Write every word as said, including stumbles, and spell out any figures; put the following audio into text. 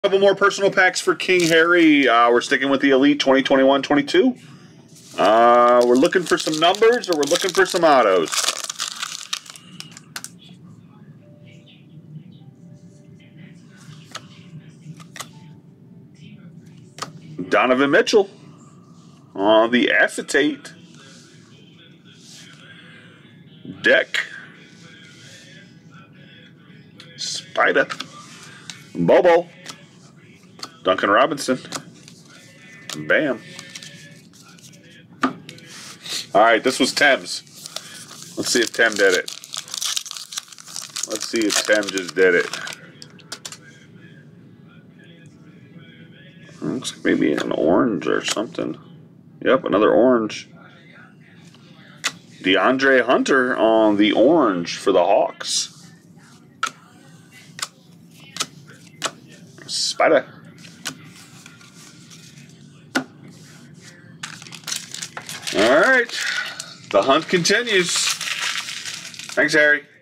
Couple more personal packs for King Harry. Uh, we're sticking with the Elite twenty twenty-one twenty-two. Uh, we're looking for some numbers or we're looking for some autos. Donovan Mitchell on the acetate deck. Spider. Bobo. Duncan Robinson. Bam. All right, this was Thames. Let's see if Tem did it. Let's see if Tem just did it. Looks like maybe an orange or something. Yep, another orange. DeAndre Hunter on the orange for the Hawks. Spider. All right. The hunt continues. Thanks, Harry.